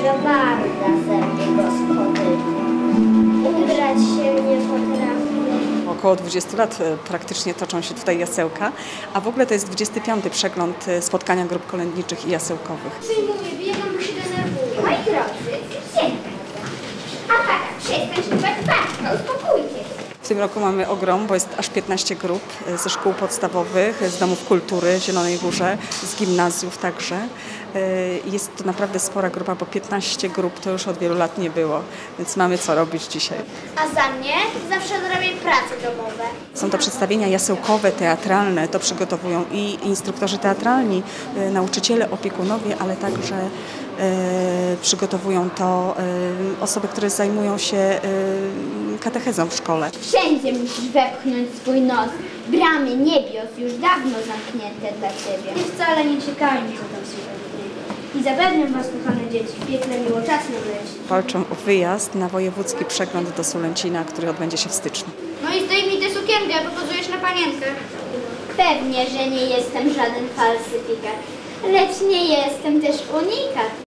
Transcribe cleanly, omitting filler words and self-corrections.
Żowarda ze mnie gospody. Ubrać się nie potrafi. Około 20 lat praktycznie toczą się tutaj jasełka, a w ogóle to jest 25. przegląd spotkania grup kolędniczych i jasełkowych. Przyjmuję, biegam, bo się denerwuję. Moi drodzy, dzień. A tak, przestań szukać patrzę, uspokójcie się. W tym roku mamy ogrom, bo jest aż 15 grup ze szkół podstawowych, z domów kultury w Zielonej Górze, z gimnazjów także. Jest to naprawdę spora grupa, bo 15 grup to już od wielu lat nie było, więc mamy co robić dzisiaj. A za mnie zawsze zrobię prace domowe. Są to przedstawienia jasełkowe, teatralne, to przygotowują i instruktorzy teatralni, nauczyciele, opiekunowie, ale także przygotowują to osoby, które zajmują się katechezą w szkole. Wszędzie musisz wepchnąć swój nos. Bramy niebios już dawno zamknięte dla Ciebie. I wcale nie czekajmy, co tam się dzieje. I zapewniam Was, kochane dzieci, w piekle miło czas nie leci. Walczą o wyjazd na wojewódzki przegląd do Sulęcina, który odbędzie się w styczniu. No i zdejmij tę sukienkę, bo pozujesz na panienkę. Pewnie, że nie jestem żaden falsyfikat, lecz nie jestem też unikat.